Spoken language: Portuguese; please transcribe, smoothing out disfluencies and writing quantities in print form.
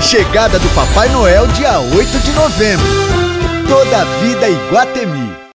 Chegada do Papai Noel dia 8 de novembro. Toda a vida Iguatemi.